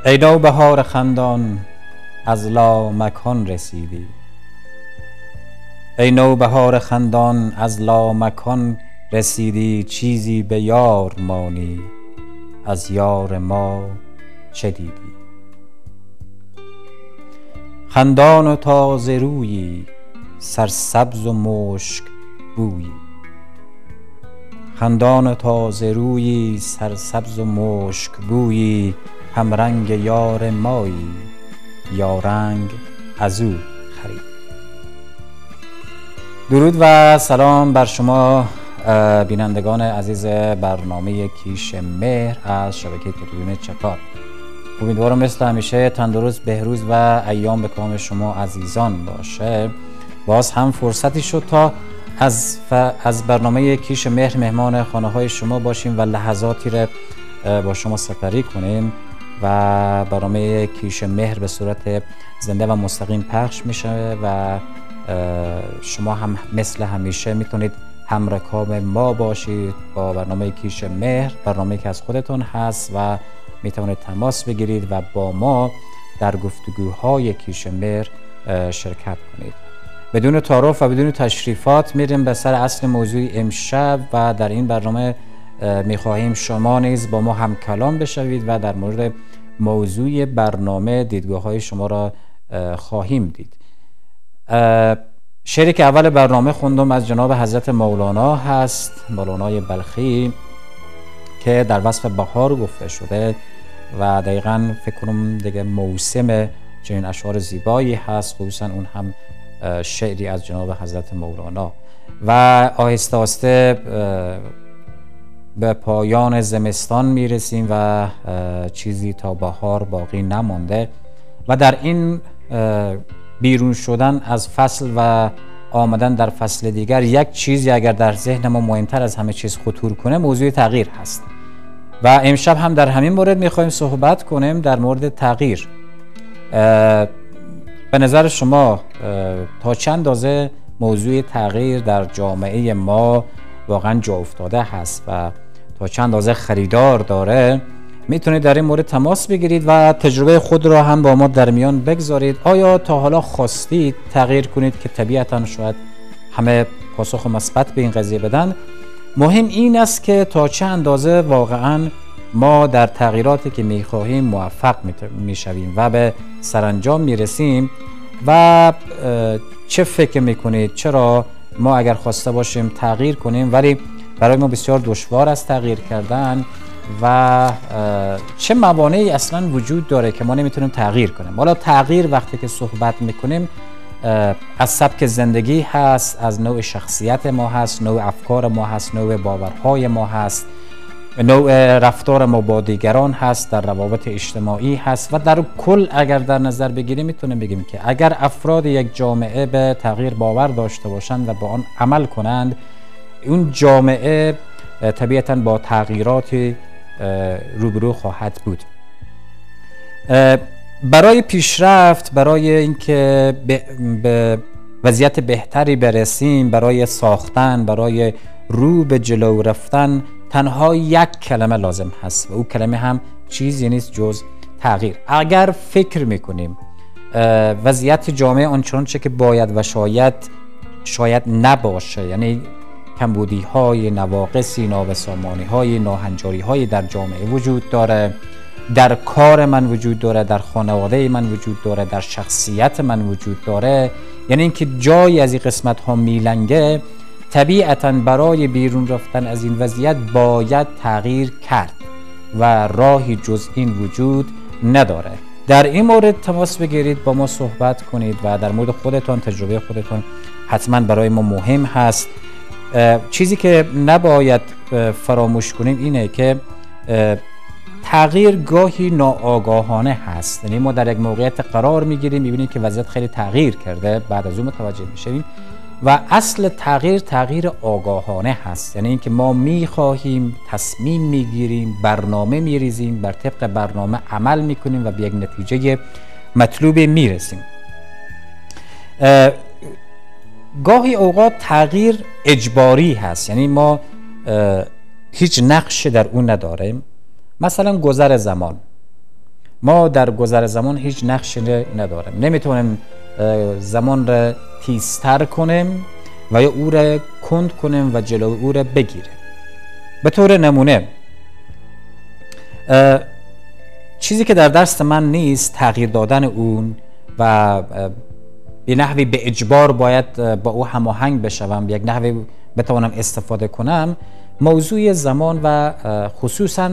ای نوبهار خندان از لامکان رسیدی. ای نوبهار خندان از لامکان رسیدی، چیزی به یار مانی از یار ما چه دیدی؟ خندان و تازه رویی، سرسبز و مشک بویی. خندان و تازه رویی، سرسبز و مشک بویی، هم رنگ یار مایی یا رنگ از او خرید. درود و سلام بر شما بینندگان عزیز برنامه کیش مهر از شبکه تلویزیون چکار. امیدوارم مثل همیشه تندرست، بهروز و ایام به کام شما عزیزان باشه. باز هم فرصتی شد تا از برنامه کیش مهر مهمان خانه های شما باشیم و لحظاتی را با شما سپری کنیم و برنامه کیش مهر به صورت زنده و مستقیم پخش میشه و شما هم مثل همیشه میتونید همرکاب ما باشید با برنامه کیش مهر، برنامه که از خودتون هست و میتونید تماس بگیرید و با ما در گفتگوهای کیش مهر شرکت کنید. بدون تعارف و بدون تشریفات میریم به سر اصل موضوع امشب و در این برنامه میخواهیم شما نیز با ما هم کلام بشوید و در مورد موضوع برنامه دیدگاه های شما را خواهیم دید. شعری که اول برنامه خوندم از جناب حضرت مولانا هست، مولانای بلخی، که در وصف بهار گفته شده و دقیقاً فکر کنم دیگه موسم چنین اشعار زیبایی هست، خصوصا اون هم شعری از جناب حضرت مولانا. و آهسته آهسته به پایان زمستان میرسیم و چیزی تا بهار باقی نمانده و در این بیرون شدن از فصل و آمدن در فصل دیگر یک چیزی اگر در ذهن ما مهمتر از همه چیز خطور کنه موضوع تغییر هست و امشب هم در همین مورد میخوایم صحبت کنیم در مورد تغییر. به نظر شما تا چند اندازه موضوع تغییر در جامعه ما واقعا جا افتاده هست و تا چند اندازه خریدار داره؟ میتونید در این مورد تماس بگیرید و تجربه خود را هم با ما در میان بگذارید. آیا تا حالا خواستید تغییر کنید که طبیعتاً شاید همه پاسخ مثبت به این قضیه بدن؟ مهم این است که تا چه اندازه واقعاً ما در تغییراتی که میخواهیم موفق میشویم و به سرانجام میرسیم و چه فکر میکنید چرا ما اگر خواسته باشیم تغییر کنیم ولی برای ما بسیار دشوار است تغییر کردن و چه موانعی اصلا وجود داره که ما نمیتونیم تغییر کنیم؟ حالا تغییر وقتی که صحبت میکنیم از سبک زندگی هست، از نوع شخصیت ما هست، نوع افکار ما هست، نوع باورهای ما هست، نوع رفتار ما با دیگران هست، در روابط اجتماعی هست و در کل اگر در نظر بگیریم میتونیم بگیم که اگر افراد یک جامعه به تغییر باور داشته باشند و با آن عمل کنند، اون جامعه طبیعتاً با تغییراتی روبرو خواهد بود. برای پیشرفت، برای اینکه به وضعیت بهتری برسیم، برای ساختن، برای رو به جلو رفتن، تنها یک کلمه لازم هست و او کلمه هم چیزی نیست جز تغییر. اگر فکر میکنیم وضعیت جامعه آنچنانچه که باید و شاید نباشه، یعنی کمبودی های، نواقصی، نابسامانی های، ناهنجاری های در جامعه وجود داره، در کار من وجود داره، در خانواده من وجود داره، در شخصیت من وجود داره، یعنی اینکه جایی از این قسمت ها میلنگه، طبیعتاً برای بیرون رفتن از این وضعیت باید تغییر کرد و راهی جز این وجود نداره. در این مورد تماس بگیرید، با ما صحبت کنید و در مورد خودتون، تجربه خودتون حتما برای ما مهم هست. چیزی که نباید فراموش کنیم اینه که تغییر گاهی ناآگاهانه هست، یعنی ما در یک موقعیت قرار میگیریم، میبینیم که وضعیت خیلی تغییر کرده، بعد از اون متوجه میشیم و اصل تغییر آگاهانه هست، یعنی اینکه ما میخواهیم، تصمیم میگیریم، برنامه میریزیم، بر طبق برنامه عمل میکنیم و به یک نتیجه مطلوب میرسیم. گاهی اوقات تغییر اجباری هست، یعنی ما هیچ نقشی در اون نداریم. مثلا گذر زمان، ما در گذر زمان هیچ نقشی نداریم. نمیتونیم زمان را تیزتر کنیم و یا او را کند کنیم و جلو او را بگیریم. به طور نمونه چیزی که در دست من نیست تغییر دادن اون و به نحوی به اجبار باید با او هماهنگ بشوم، یک نحوی بتوانم استفاده کنم، موضوع زمان و خصوصا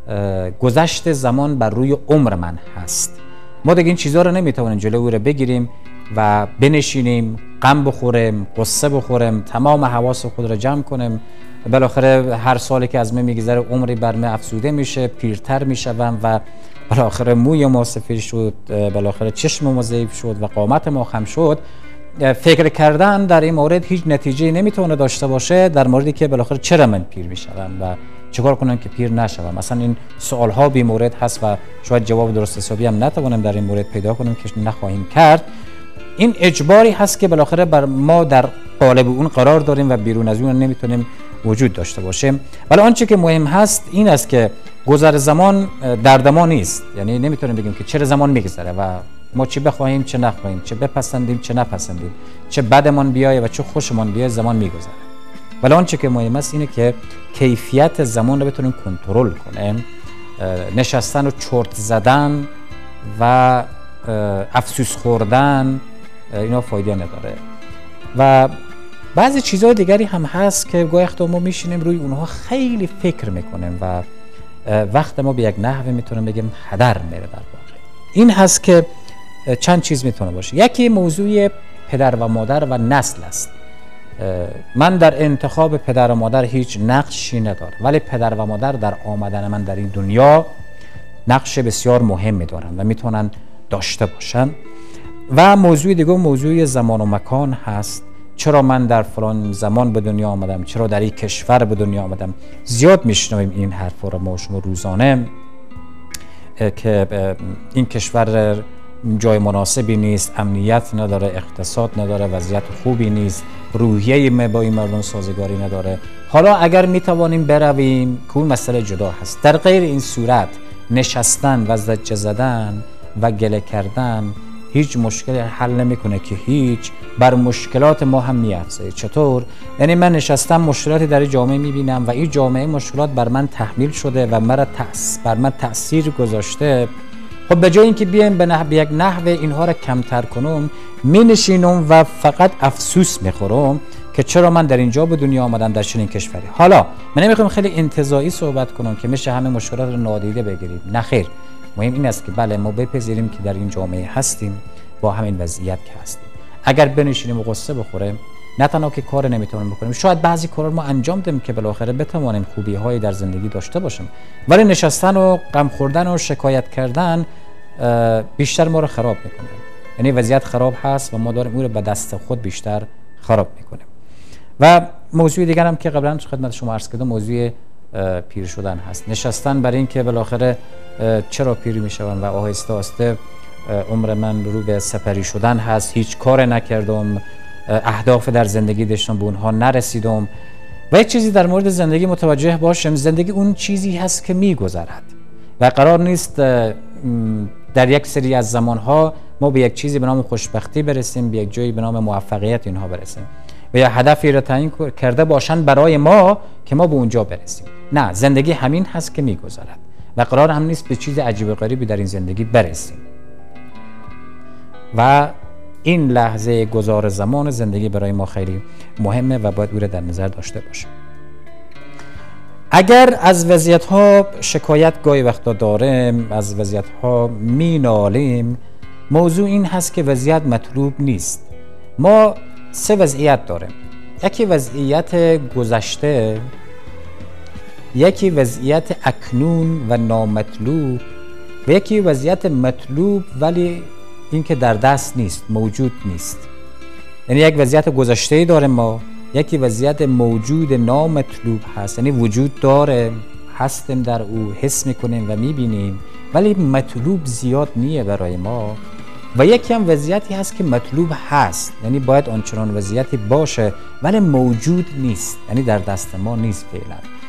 گذشت زمان بر روی عمر من هست. ما دیگه این چیزها رو نمیتوانیم جلو او رو بگیریم و بنشینیم غم بخوریم، قصه بخوریم، تمام حواس خود رو جمع کنیم. بالاخره هر سالی که از من میگذره عمری بر من افزوده میشه، پیرتر میشوم و بالاخره موی ما سفید شد، بالاخره چشم ما ضعیف شد و قامت ما خم شد. فکر کردن در این مورد هیچ نتیجه نمیتونه داشته باشه در موردی که بالاخره چرا من پیر میشم و چیکار کنم که پیر نشوم. مثلا این سوال ها بی مورد هست و شاید جواب درست حسابی هم نتوانم در این مورد پیدا کنم که نخواهیم کرد. این اجباری هست که بالاخره بر ما در قالب اون قرار داریم و بیرون از اون نمیتونیم وجود داشته باشیم. ولی آنچه که مهم هست این است که گذر زمان درد ما نیست. یعنی نمیتونیم بگیم که چرا زمان میگذره و ما چه بخواهیم چه نخواهیم، چه بپسندیم چه نپسندیم، چه بدمان بیایه و چه خوشمان بیایه، زمان میگذره. ولی آنچه که مهم است اینه که کیفیت زمان رو بتونیم کنترل کنیم. نشستن و چرت زدن و افسوس خوردن اینا فایده نداره. و بعضی چیزهای دیگری هم هست که گاهی وقتا ما میشینیم روی اونها خیلی فکر میکنیم و وقت ما به یک نحوه میتونم بگم هدر میره. در واقع این هست که چند چیز میتونه باشه. یکی موضوع پدر و مادر و نسل است. من در انتخاب پدر و مادر هیچ نقشی ندارم، ولی پدر و مادر در آمدن من در این دنیا نقش بسیار مهمی دارن و میتونن داشته باشن. و موضوع دیگه موضوع زمان و مکان هست. چرا من در فلان زمان به دنیا آمدم، چرا در این کشور به دنیا آمدم. زیاد میشنویم این حرفا رو ما شما روزانه که این کشور جای مناسبی نیست، امنیت نداره، اقتصاد نداره، وضعیت خوبی نیست، روحیه ما با این مردم سازگاری نداره. حالا اگر میتوانیم برویم که اون مسئله جدا هست. در غیر این صورت نشستن و زجه زدن و گله کردن هیچ مشکلی حل نمیکنه که هیچ، بر مشکلات ما هم میافزه. چطور؟ یعنی من نشستم مشکلاتی در جامعه میبینم و این جامعه مشکلات بر من تحمیل شده و بر من تأثیر گذاشته. خب به جای اینکه بیایم به یک نحوه اینها را کمتر کنم، می نشینم و فقط افسوس میخورم که چرا من در اینجا به دنیا آمدم در چنین کشوری. حالا من نمیخوام خیلی انتزاعی صحبت کنم که میشه همه مشکلات رو نادیده بگیریم. نه خیر، مهم این است که بله ما بپذیریم که در این جامعه هستیم با همین وضعیت که هستیم. اگر بنشینیم و قصه بخوریم نه تنها که کار نمیتونیم بکنیم، شاید بعضی کارا ما انجام دیم که بالاخره بتوانیم خوبی هایی در زندگی داشته باشیم، ولی نشستن و غم خوردن و شکایت کردن بیشتر ما رو خراب میکنه. یعنی وضعیت خراب هست و ما داریم اون رو به دست خود بیشتر خراب میکنیم. و موضوع دیگر هم که قبلا خدمت شما عرض کردم موضوع پیر شدن هست. نشستن برای این که بالاخره چرا پیر میشوم و آهسته آهسته عمر من رو به سپری شدن هست، هیچ کار نکردم، اهداف در زندگی داشتم به اونها نرسیدم. و یک چیزی در مورد زندگی متوجه باشم، زندگی اون چیزی هست که میگذرد و قرار نیست در یک سری از زمانها ما به یک چیزی به نام خوشبختی برسیم، به یک جایی به نام موفقیت اینها برسیم و یا هدفی را تعیین کرده باشن برای ما که ما به اونجا برسیم. نه، زندگی همین هست که میگذرد و قرار هم نیست به چیز عجیب و غریبی در این زندگی برسیم. و این لحظه گذار زمان زندگی برای ما خیلی مهمه و باید او را در نظر داشته باشیم. اگر از وضعیت‌ها شکایت گاهی وقتا داریم، از وضعیت‌ها مینالیم، موضوع این هست که وضعیت مطلوب نیست. ما سه وضعیت داریم. یکی وضعیت گذشته، یکی وضعیت اکنون و نامطلوب و یکی وضعیت مطلوب ولی این که در دست نیست، موجود نیست. یعنی یک وضعیت گذشته‌ای داریم ما، یکی وضعیت موجود نامطلوب هست، یعنی وجود داره، هستیم در او، حس میکنیم و میبینیم ولی مطلوب زیاد نیه برای ما. و یکی هم وضعیتی هست که مطلوب هست، یعنی باید آنچنان وضعیتی باشه ولی موجود نیست، یعنی در دست ما نیست فعلا.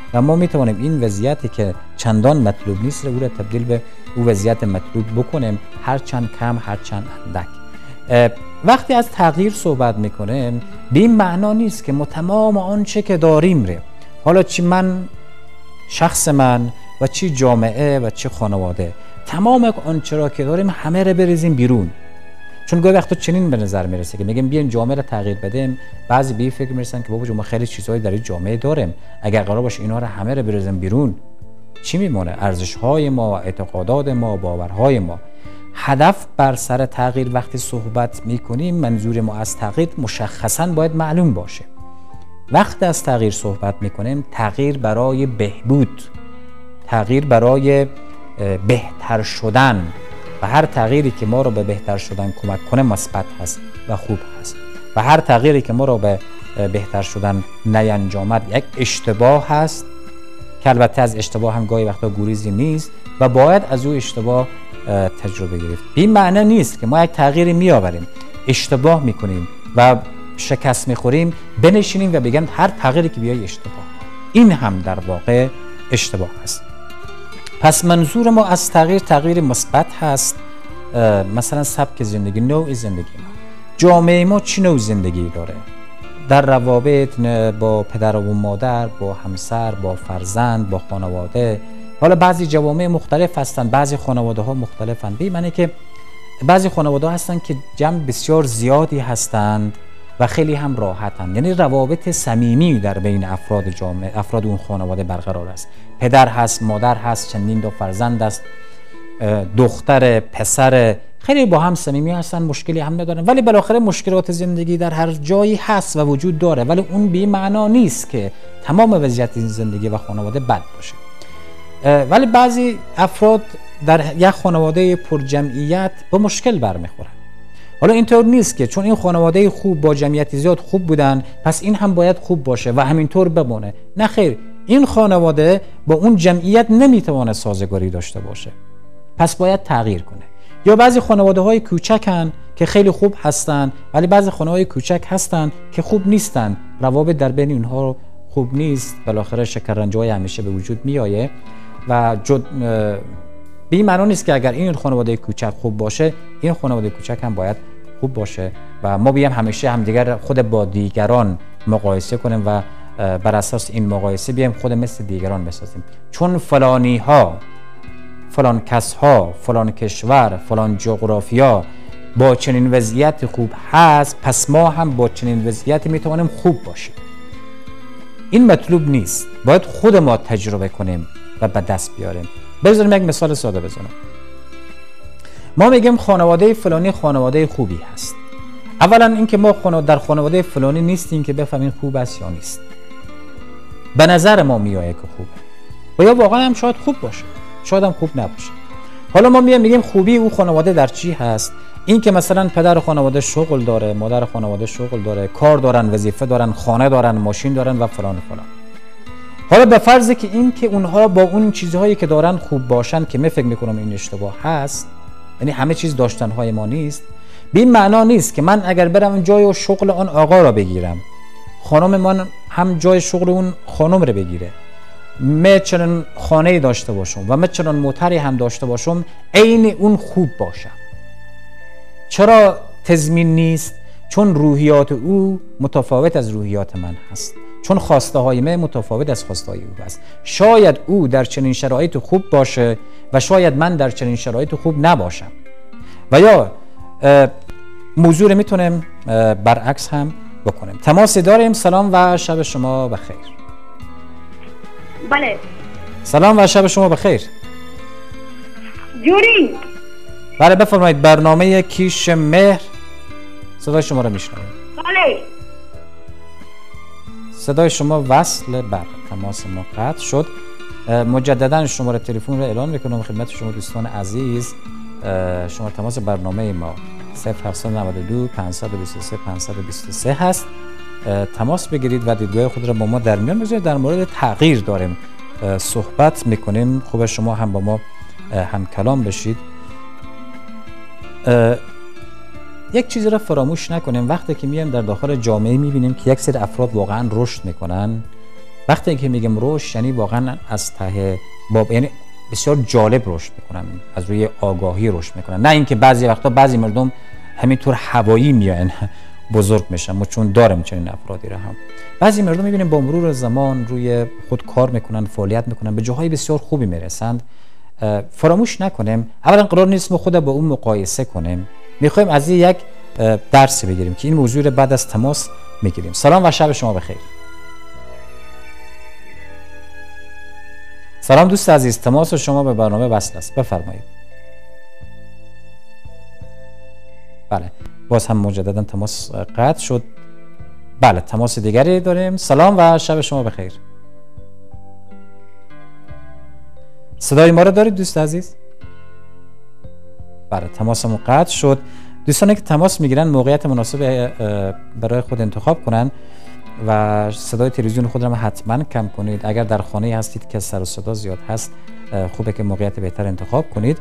و ما میتوانیم این وضعیتی که چندان مطلوب نیست رو تبدیل به او وضعیت مطلوب بکنیم، هرچند کم هرچند اندک. وقتی از تغییر صحبت میکنیم به این معنا نیست که ما تمام آنچه که داریم رو، حالا چی من شخص من و چی جامعه و چی خانواده، تمام آنچه را که داریم همه رو بریزیم بیرون. چون گاهی وقتا چنین به نظر میرسه که میگیم بیاین جامعه رو تغییر بدیم، بعضی به فکر میرسن که بابا ما خیلی چیزایی در این جامعه داریم، اگر قرار باشه اینا رو همه رو بریزیم بیرون چی میمونه؟ ارزش‌های ما، اعتقادات ما، باورهای ما. هدف بر سر تغییر وقتی صحبت میکنیم، منظور ما از تغییر مشخصاً باید معلوم باشه. وقتی از تغییر صحبت میکنیم، تغییر برای بهبود، تغییر برای بهتر شدن، و هر تغییری که ما رو به بهتر شدن کمک کنه مثبت هست و خوب هست، و هر تغییری که ما رو به بهتر شدن نینجامد یک اشتباه هست که البته از اشتباه هم گاهی وقتا گریزی نیست و باید از او اشتباه تجربه گرفت. این معنی نیست که ما یک تغییری میآوریم، اشتباه میکنیم و شکست میخوریم، بنشینیم و بگیم هر تغییری که بیای اشتباه. این هم در واقع اشتباه است. پس منظور ما از تغییر مثبت هست. مثلا سبک زندگی، نوع زندگی ما، جامعه ما چه نوع زندگی داره، در روابط با پدر و مادر، با همسر، با فرزند، با خانواده. حالا بعضی جوامع مختلف هستند، بعضی خانواده ها مختلفند. به معنی که بعضی خانواده ها هستند که جمع بسیار زیادی هستند و خیلی هم راحتند، یعنی روابط صمیمی در بین افراد جامعه، افراد اون خانواده برقرار است. پدر هست، مادر هست، چندین تا فرزند است، دختر، پسر، خیلی با هم صمیمی هستن، مشکلی هم ندارن. ولی بالاخره مشکلات زندگی در هر جایی هست و وجود داره، ولی اون به معنا نیست که تمام وضعیت این زندگی و خانواده بد باشه. ولی بعضی افراد در یک خانواده پرجمعیت با مشکل برمیخورن. حالا اینطور نیست که چون این خانواده خوب با جمعیت زیاد خوب بودن پس این هم باید خوب باشه و همینطور بمونه. نه خیر، این خانواده با اون جمعیت نمیتونه سازگاری داشته باشه، پس باید تغییر کنه. یا بعضی خانواده های کوچکن که خیلی خوب هستن، ولی بعضی خانواده کوچک هستن که خوب نیستن، روابط در بین اونها خوب نیست، بالاخره شکرنجه‌های همیشه به وجود میایه و به این معنی نیست که اگر این خانواده کوچک خوب باشه این خانواده کوچک هم باید خوب باشه و ما بیایم همیشه همدیگر خود با دیگران مقایسه کنیم و بر اساس این مقایسه بیایم خود مثل دیگران بسازیم. چون فلانی ها، فلان کس ها، فلان کشور، فلان جغرافیا با چنین وضعیت خوب هست، پس ما هم با چنین وضعیتی میتوانیم خوب باشیم. این مطلوب نیست، باید خود ما تجربه کنیم و به دست بیاریم. بذاریم یک مثال ساده بزنم. ما میگیم خانواده فلانی خانواده خوبی هست. اولا اینکه ما در خانواده فلانی نیستیم که بفهمیم خوب است یا نیست. به نظر ما میایه که خوبه و یا واقعا هم شاید خوب باشه، شاید هم خوب نباشه. حالا ما میگیم خوبی او خانواده در چی هست؟ این که مثلا پدر خانواده شغل داره، مادر خانواده شغل داره، کار دارن، وظیفه دارن، خانه دارن، ماشین دارن و فلان فلان. حالا به فرض که این که اونها با اون چیزهایی که دارن خوب باشن، که من فکر میکنم این اشتباه هست، یعنی همه چیز داشتنهای ما نیست. به این معنا نیست که من اگر برم جای و شغل آن آقا را بگیرم، خانم من هم جای شغل اون خانم را بگیره، من چنان خانه داشته باشم و من چنان موتری هم داشته باشم، عین اون خوب باشم. چرا تضمین نیست؟ چون روحیات او متفاوت از روحیات من هست، چون خواسته های من متفاوت از خواسته های او است. شاید او در چنین شرایط خوب باشه و شاید من در چنین شرایط خوب نباشم. و یا موضوع میتونیم برعکس هم بکنیم. تماسی داریم. سلام و شب شما بخیر. بله. سلام و شب شما بخیر. جوری. بله بفرمایید. برنامه کیش مهر، صدای شما رو میشنویم. بله. صدای شما وصل بر تماس ما قطع شد. مجددا شماره تلفن رو اعلان میکنم خدمت شما دوستان عزیز. شماره تماس برنامه ما 0792 523 523 هست. تماس بگیرید و دیدگاه خود را با ما در میان بذارید. در مورد تغییر داریم صحبت میکنیم. خوبه شما هم با ما هم کلام بشید. یک چیزی را فراموش نکنیم. وقتی که میایم در داخل جامعه میبینیم که یک سری افراد واقعا رشد میکنن وقتی که میگم رشد یعنی واقعا از ته یعنی بسیار جالب رشد میکنن، از روی آگاهی رشد میکنن، نه اینکه بعضی وقتا بعضی مردم همینطور هوایی میان بزرگ میشن. ما چون داریم چنین افرادی را هم، بعضی مردم میبینیم با مرور زمان روی خود کار میکنن، فعالیت میکنن، به جاهای بسیار خوبی میرسند. فراموش نکنیم اولا قرار نیست ما خود با اون مقایسه کنیم، میخوایم از یک درس بگیریم که این موضوع رو بعد از تماس میگیریم. سلام و شب شما بخیر. سلام دوست عزیز، تماس شما به برنامه وصل است، بفرمایید. بله باز هم مجددا تماس قطع شد. بله تماس دیگری داریم. سلام و شب شما بخیر. صدای ما رو دارید دوست عزیز؟ بله تماسمون قطع شد. دوستانی که تماس میگیرن موقعیت مناسب برای خود انتخاب کنن و صدای تلویزیون خود را حتما کم کنید. اگر در خانه هستید که سر و صدا زیاد هست خوبه که موقعیت بهتر انتخاب کنید.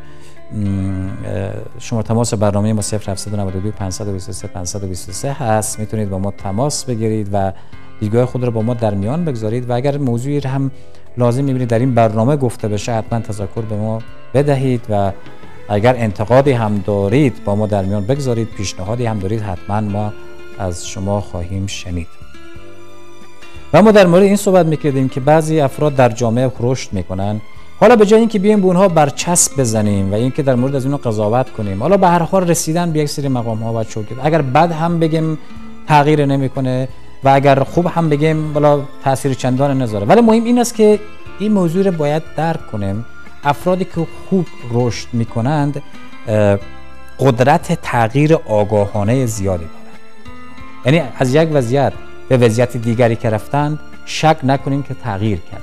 شما تماس برنامه ما 0792 523 523 هست، میتونید با ما تماس بگیرید و دیدگاه خود را با ما در میان بگذارید و اگر موضوعی هم لازم میبینید در این برنامه گفته بشه حتما تذکر به ما بدهید و اگر انتقادی هم دارید با ما در میان بگذارید، پیشنهادی هم دارید حتما ما از شما خواهیم شنید. و ما در مورد این صحبت میکردیم که بعضی افراد در جامعه رشد میکنن، حالا به جای اینکه بیایم به اونها برچسب بزنیم و اینکه در مورد از اونها قضاوت کنیم، حالا به هر حال رسیدن به یک سری مقام ها و چوکید، اگر بد هم بگیم تغییر نمیکنه و اگر خوب هم بگیم بالا تاثیر چندان نذاره. ولی مهم این است که این موضوع رو باید درک کنیم. افرادی که خوب رشد میکنند قدرت تغییر آگاهانه زیادی دارند. یعنی از یک وضعیت به وضعیت دیگری که رفتند شک نکنیم که تغییر کردند.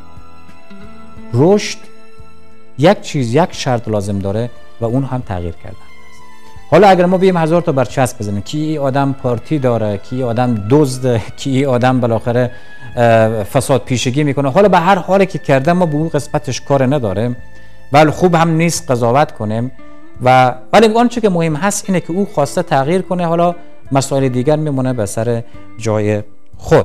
رشد یک شرط لازم داره و اون هم تغییر کردن است. حالا اگر ما بیم 1000 تا برچسب بزنیم که این آدم پارتی داره، که این آدم دزده، که این آدم بالاخره فساد پیشگی میکنه، حالا به هر حالی که کرده ما به اون قسمتش کار نداریم، ولی خوب هم نیست قضاوت کنیم ولی آنچه که مهم هست اینه که او خواسته تغییر کنه. حالا مسائل دیگر میمونه به سر جای خود.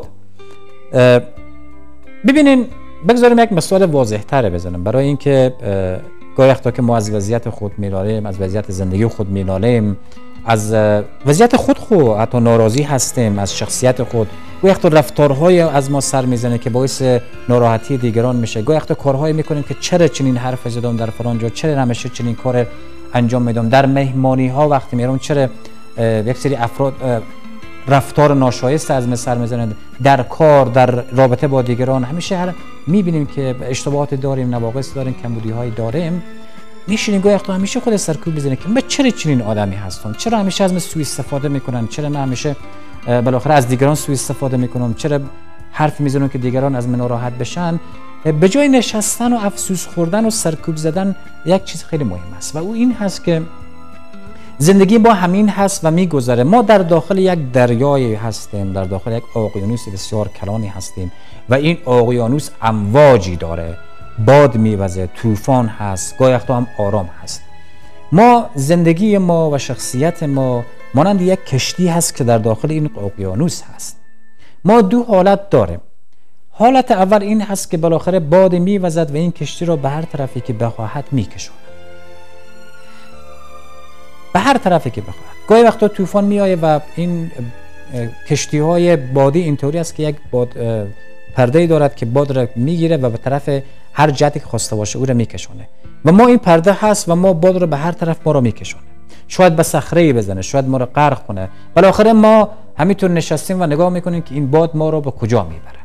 ببینین بگذاریم یک مثال واضح تره بزنم برای اینکه گاهی وقتا که ما از وضعیت خود می‌نالیم، از وضعیت زندگی خود می‌نالیم، از وضعیت خود حتی ناراضی هستیم از شخصیت خود، گاهی وقتا رفتارهای از ما سر میزنه که باعث ناراحتی دیگران میشه، گاهی وقتا کارهایی میکنیم که چرا چنین حرف زدم در فلان جا، چرا همیشه چنین کار انجام میدم، در مهمانی ها وقتی میرم چرا یک سری افراد رفتار ناشایسته از من سر میزنند، در کار، در رابطه با دیگران همیشه میبینیم که اشتباهات داریم، نواقص داریم، کمبودی‌هایی داریم. میشینیم گاهی وقتا همیشه خود سرکوب میزنه که من چرا چنین آدمی هستم، چرا همیشه از من سوء استفاده میکنن، چرا من همیشه بالاخره از دیگران سوء استفاده میکنم، چرا حرف میزنم که دیگران از من ناراحت بشن. به جای نشستن و افسوس خوردن و سرکوب زدن یک چیز خیلی مهم است و او این هست که زندگی با همین هست و میگذره. ما در داخل یک دریایی هستیم، در داخل یک اقیانوس بسیار کلانی هستیم و این اقیانوس امواجی داره، باد میوزه، طوفان هست، گاهی وقتا هم آرام هست. ما زندگی ما و شخصیت ما مانند یک کشتی هست که در داخل این اقیانوس هست. ما دو حالت داریم. حالت اول این هست که بالاخره باد میوزد و این کشتی را به هر طرفی که بخواهد میکشاند، به هر طرفی که بخواهد. گاهی وقتا طوفان میآید و این کشتی های بادی اینطوری است که یک باد پرده‌ای دارد که باد را میگیره و به طرف هر جهتی که خواسته باشه او را میکشونه و ما این پرده هست و ما باد را به هر طرف ما را میکشونه. شاید به صخره‌ای بزنه، شاید ما را غرق کنه، بالاخره ما همینطور نشستیم و نگاه میکنیم که این باد ما را به کجا میبره.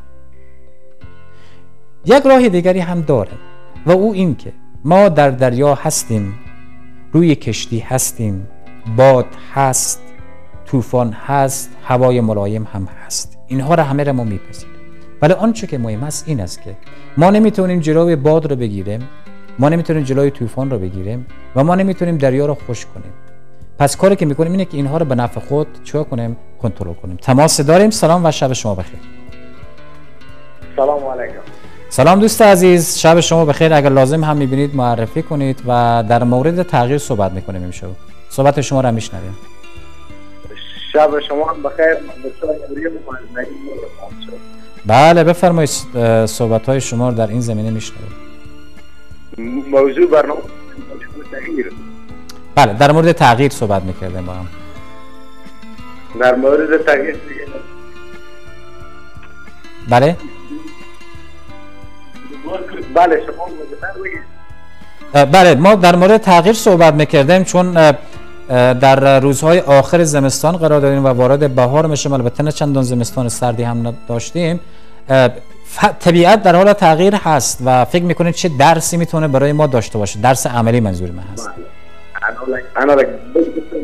یک راه دیگری هم داره و او این که ما در دریا هستیم، روی کشتی هستیم، باد هست، طوفان هست، هوای ملایم هم هست، اینها را همه را ما میپذیریم. ولی آنچه که مهم است این است که ما نمیتونیم جلوی باد رو بگیریم، ما نمیتونیم جلوی طوفان رو بگیریم و ما نمیتونیم دریا رو خشک کنیم. پس کاری که میکنیم اینه که اینها رو به نفع خود چیکار کنیم؟ کنترل کنیم. تماس داریم. سلام و شب شما بخیر. سلام علیکم. سلام دوست عزیز، شب شما بخیر. اگر لازم هم میبینید معرفی کنید و در مورد تغییر صحبت میکنیم امشب. صحبت شما رو میشنویم. شب شما بخیر. بله بفرمایید، صحبت‌های شما رو در این زمینه میشنویم. موضوع برنامه تغییر. بله در مورد تغییر صحبت میکردیم با هم. در مورد تغییر بله بله شما متوجه بگید. بله ما در مورد تغییر صحبت میکردیم چون در روزهای آخر زمستان قرار داریم و وارد بهار میشیم. البته نه چندان زمستان سردی هم داشتیم. طبیعت در حال تغییر هست و فکر میکنید چه درسی میتونه برای ما داشته باشه؟ درس عملی منظور من هست. انا لك بس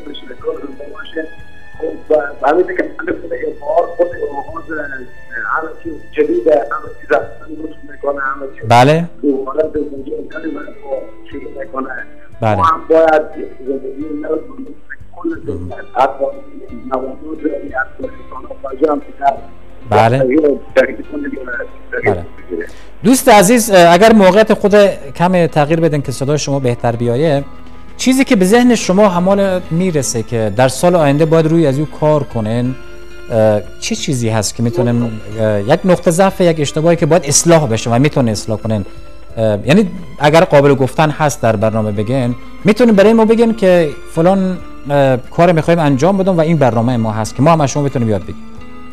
خب همین که بهار خود عمل چیز جدیده، عمل چیز میکنه، عمل چیز بله دوباره به زندگی کلی شروع میکنه. بله ما هم باید زندگی نو کل حتی نوامود بله دوست عزیز، اگر موقعیت خود کم تغییر بدین که صدای شما بهتر بیایه، چیزی که به ذهن شما همال میرسه که در سال آینده باید روی از او کار کنین، چه چیزی هست که میتونن یک نقطه ضعف، یک اشتباهی که باید اصلاح بشه و میتونه اصلاح کنین؟ یعنی اگر قابل گفتن هست در برنامه بگین، میتونین برای ما بگین که فلان کار میخوایم انجام بدم و این برنامه ما هست که ما هم شما بتونیم یاد بگیم.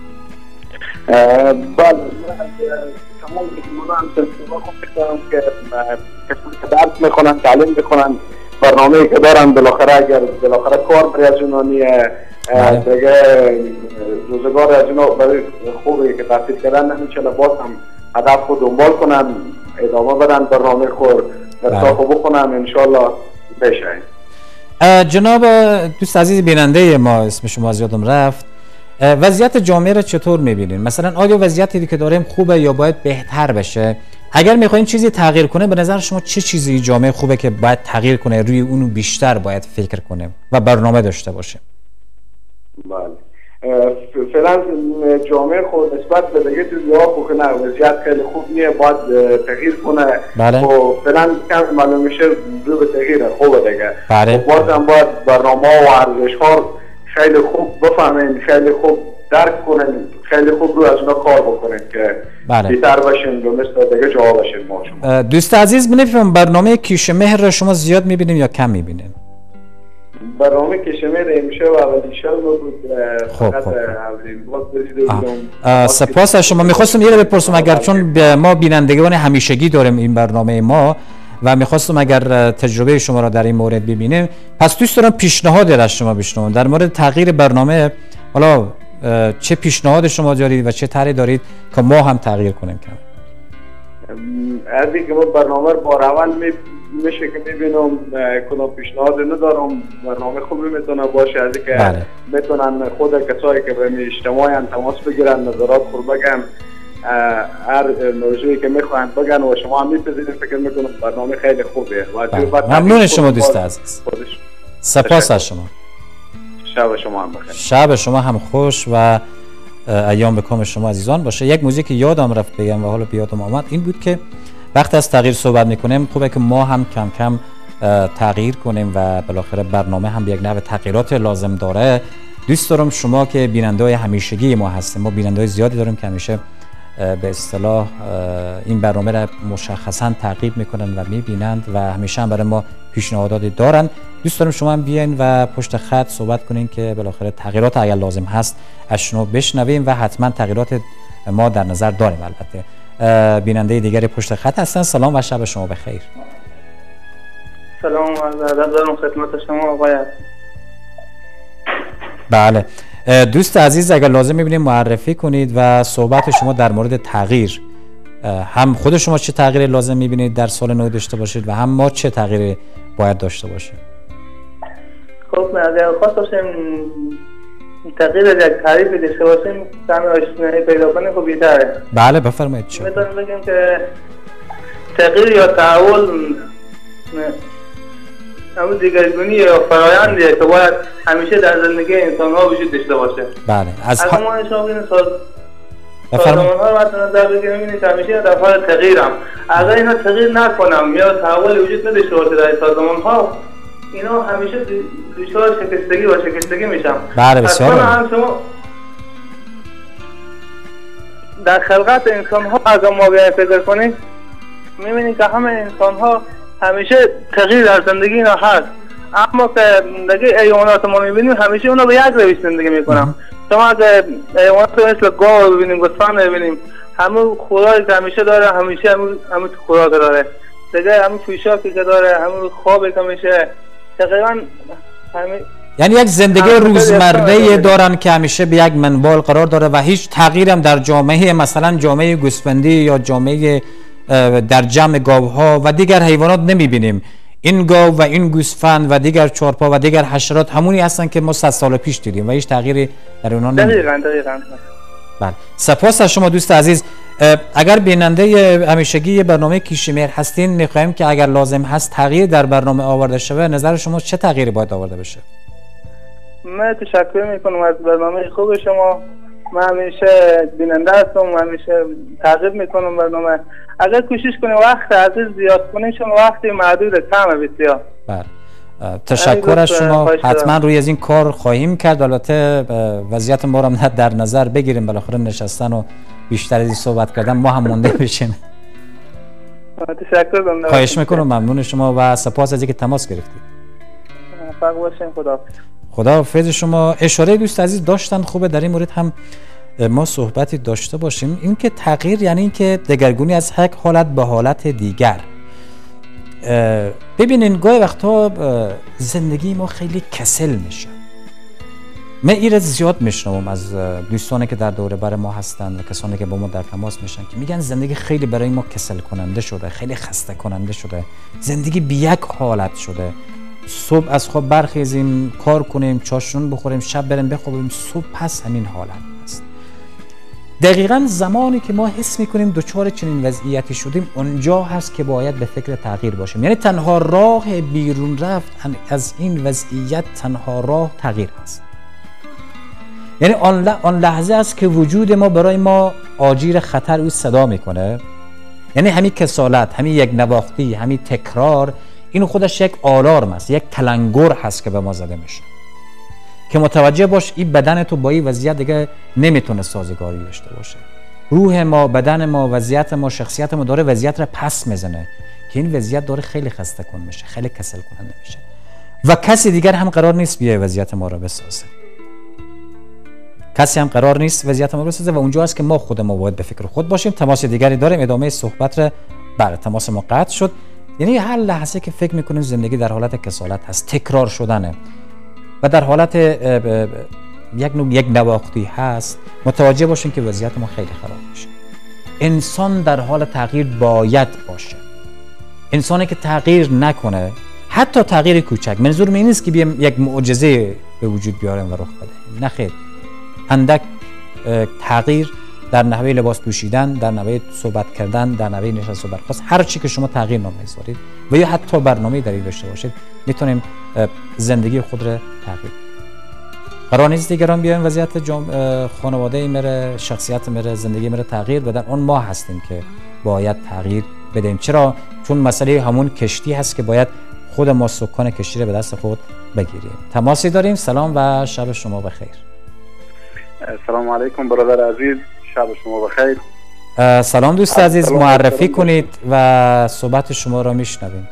بله تمام مسلمانان که درس میخونن، تعلیم میخونن، برنامه‌ای که دارن بالاخره اگر بالاخره کار برای از اونانیه دیگه روزگار از اونا برای خوبی که تحصیل کردن نمیشه باز هم هدف خود دنبال کنن، ادامه بدن برنامه خور ارتاق بکنن انشالله بشه. جناب دوست عزیز بیننده ما، اسم شما از یادم رفت، وضعیت جامعه را چطور میبینین؟ مثلا آیا وضعیتی که داریم خوبه یا باید بهتر بشه؟ اگر میخواین چیزی تغییر کنه، به نظر شما چه چیزی جامعه خوبه که باید تغییر کنه، روی اونو بیشتر باید فکر کنه و برنامه داشته باشه؟ بله فعلا جامعه خود نسبت به دیگه دنیا که نه وضعیت خیلی خوب نیه، باید تغییر کنه. بله. و فعلا کم معلوم میشه رو به تغییر خوبه دیگه. بله. باز هم باید برنامه و ارزش ها خیلی خوب بفهمین، خیلی خوب درک کنین، خیلی خوب رو از اونا کار بکنین که بیتر باشین و مثل دیگه جا باشین ما شما. دوست عزیز بنفهم برنامه کیشمهر را شما زیاد میبینیم یا کم میبینیم؟ برنامه کیشمهر امشب اولی شب بود. سپاس از شما. میخواستم یه رو بپرسم، اگر چون ما بینندگان همیشگی داریم این برنامه ما و میخواستم اگر تجربه شما را در این مورد ببینیم، پس دوست دارم پیشنهاد از شما بشنوم در مورد تغییر برنامه. حالا چه پیشنهاد شما دارید و چه طرحی دارید که ما هم تغییر کنیم؟ از اینکه ما برنامه بار اول میشه که میبینم کدام پیشنهاد ندارم، برنامه خوبی میتونه باشه، از اینکه میتونن خود کسایی که به اجتماعی تماس بگیرن، نظرات خود بگن، هر موضوعی که میخواین بگن و شما هم میپذیرید. فکر میکنم برنامه خیلی خوبه. ممنون شما دوست عزیز. سپاس از شما. شب شما هم بخیر. شب شما هم خوش و ایام به کام شما عزیزان باشه. یک موزیک یادم رفت بگم و حالا بیادم آمد، این بود که وقتی از تغییر صحبت میکنیم خوبه که ما هم کم کم تغییر کنیم و بالاخره برنامه هم به یک نوع تغییرات لازم داره. دوست دارم شما که بیننده همیشگی ما هستیم، ما بیننده زیادی داریم که همیشه به اصطلاح این برنامه را مشخصا تعقیب میکنن و میبینند و همیشه هم برای ما پیشنهاداتی دارن. دوست دارم شما هم بیاین و پشت خط صحبت کنین که بالاخره تغییرات اگر لازم هست از شما بشنویم و حتما تغییرات ما در نظر داریم. البته بیننده دیگری پشت خط هستن. سلام و شب شما بخیر. سلام و ادب دارم خدمت شما آقای. بله دوست عزیز، اگر لازم میبینید معرفی کنید و صحبت شما در مورد تغییر، هم خود شما چه تغییری لازم میبینید در سال نو داشته باشید و هم ما چه تغییری باید داشته باشیم. خب اگر خواست باشیم تغییر یک تعریف داشته باشیم، کمی آشنایی پیدا کنیم خب بیتره. بله بفرمایید. چه میتونیم بگیم که تغییر یا تحول همون دیگرگونی یا فرایندیه که باید همیشه در زندگی انسان ها وجود داشته باشه. بله از همون شما ببینید سازمان ها رو مثلا در بگیم میبینید همیشه در حال تغییرم. اگر اینا تغییر نکنم یا تحول وجود نداشته باشه در سازمان ها، اینا همیشه دچار شکستگی میشم. بله بسیار هم شما در خلقت انسان ها اگر ما بیایم فکر کنیم میبینیم که همه انسان ها همیشه تغییر در زندگی اینا هست، اما که دیگه حیوانات ما میبینیم همیشه اونا به یک روش زندگی میکنن. شما اگه حیوانات مثل گاو ببینیم، گوسفند ببینیم، همه خوراکی که همیشه داره، همیشه همه خوراک داره دیگه، همه پوشاکی که داره، همه خوابی که میشه تقریبا همه، یعنی یک زندگی روزمره دارن که همیشه به یک منوال قرار داره و هیچ تغییر هم در جامعه، مثلا جامعه گوسفندی یا جامعه در جمع گاوها و دیگر حیوانات نمیبینیم. این گاو و این گوسفند و دیگر چهارپا و دیگر حشرات همونی هستن که ما 100 سال پیش دیدیم و هیچ تغییری در اونها نمیبینیم. دقیقاً. بله، سپاس از شما دوست عزیز. اگر بیننده همیشگی برنامه کیشیمهر هستین، میخوایم که اگر لازم هست تغییر در برنامه آورده شده، نظر شما چه تغییری باید آورده بشه؟ من تشکر میکنم از برنامه خوب شما. من همیشه بیننده هستم، همیشه تغییر میکنم برنامه. اگر کوشش کنیم وقت عزیز زیاد کنیم، چون وقتی محدود کمه بسیار. بله، تشکر از شما. حتما روی از این کار خواهیم کرد. البته وضعیت ما را در نظر بگیریم، بالاخره نشستن و بیشتر از این صحبت کردن ما هم مونده بشیم. تشکر کنم. خواهش میکنم، ممنون شما و سپاس از اینکه تماس گرفتید. موفق باشین. خداحافظ شما. اشاره دوست عزیز داشتن، خوبه در این مورد هم ما صحبتی داشته باشیم. این که تغییر یعنی این که دگرگونی از یک حالت به حالت دیگر. ببینین گاهی وقتا زندگی ما خیلی کسل میشه. من این زیاد میشنوم از دوستانی که در دوره بر ما هستن و کسانی که با ما در تماس میشن که میگن زندگی خیلی برای ما کسل کننده شده، خیلی خسته کننده شده، زندگی بی یک حالت شده. صبح از خواب برخیزیم، کار کنیم، چاشون بخوریم، شب بریم بخوابیم، صبح پس همین حالت است. دقیقاً زمانی که ما حس میکنیم دچار چنین وضعیتی شدیم، اونجا هست که باید به فکر تغییر باشیم. یعنی تنها راه بیرون رفت از این وضعیت، تنها راه تغییر است. یعنی آن لحظه است که وجود ما برای ما آجیر خطر او صدا میکنه. یعنی همین کسالت، همین یک نواختی، همین تکرار، این خودش یک آلارم است، یک کلنگر هست که به ما زده میشه که متوجه باش این بدن تو با این وضعیت دیگه نمیتونه سازگاری داشته باشه. روح ما، بدن ما، وضعیت ما، شخصیت ما داره وضعیت را پس میزنه که این وضعیت داره خیلی خسته کن میشه، خیلی کسل کننده میشه و کسی دیگر هم قرار نیست بیای وضعیت ما را بسازه. کسی هم قرار نیست وضعیت ما رو بسازه و اونجا است که ما خود ما باید به فکر خود باشیم. تماس دیگری داریم، ادامه صحبت را. بله، تماس ما قطع شد. یعنی هر لحظه که فکر میکنیم زندگی در حالت کسالت هست، تکرار شدنه و در حالت یک نواختی هست، متوجه باشیم که وضعیت ما خیلی خراب میشه. انسان در حال تغییر باید باشه. انسانی که تغییر نکنه، حتی تغییر کوچک، منظور من این نیست که بیایم یک معجزه به وجود بیاریم و رخ بدهیم، نه خیر. اندک تغییر در نحوه لباس پوشیدن، در نحوه صحبت کردن، در نحوه نشست و برخاست، هر چی که شما تغییر نمی‌ذارید و یا حتی برنامه‌ای در این داشته باشید، میتونیم زندگی خود را تغییر. قرار نیست دیگران بیاین وضعیت خانواده میره، شخصیت میره، زندگی میره تغییر بدن. اون ما هستیم که باید تغییر بدیم. چرا؟ چون مسئله همون کشتی هست که باید خود ما سکان کشتی رو به دست خود بگیریم. تماسی داریم. سلام و شب شما بخیر. سلام علیکم برادر عزیز، شب شما بخیر. سلام دوست عزیز، معرفی کنید و صحبت شما را میشنویم.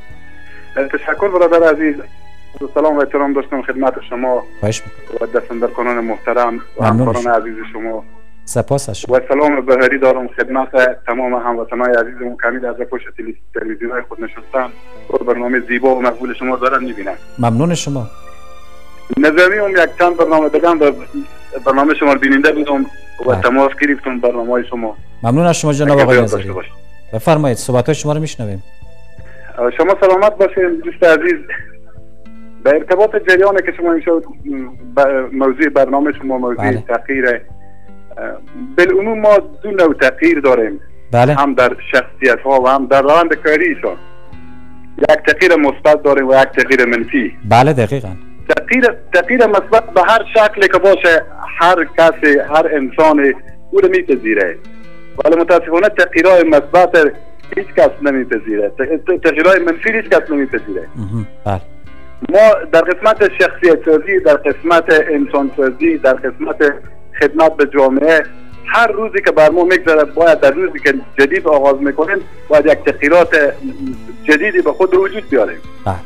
تشکر برادر عزیز. سلام و احترام داشتم خدمت شما. خواهش میکنم. و دستندرکنان محترم و همکاران عزیز شما. سپاس از شما. و سلام بهاری دارم خدمت تمام هموطنان عزیزم که در پشت تلویزیون خود نشستن و برنامه زیبا و مقبول شما دارن میبینن. ممنون شما. نظامی یک چند برنامه دادم در برنامه شما رو بیننده بودم و تماس گرفتم برنامه شما. ممنون از شما جناب آقای نظامی. بفرمایید، صحبت شما رو میشنویم. شما سلامت باشید دوست عزیز. به ارتباط جریانی که شما امشب موضوع برنامه شما موضوع تغییر، بالعموم ما دو نوع تغییر داریم. بله. هم در شخصیت ها و هم در روند کاریشان. یک تغییر مثبت داریم و یک تغییر منفی. بله دقیقاً. تغییر مثبت به هر شکلی که باشه هر کسی، هر انسانی او رو میپذیره، ولی متاسفانه تغییرهای مثبت هیچ کس نمیپذیره، تغییرهای منفی هیچ کس نمیپذیره. بله. ما در قسمت شخصیت سازی، در قسمت انسان سازی، در قسمت خدمت به جامعه هر روزی که بر ما میگذره باید در روزی که جدید آغاز میکنیم باید یک تغییرات جدیدی به خود وجود بیاریم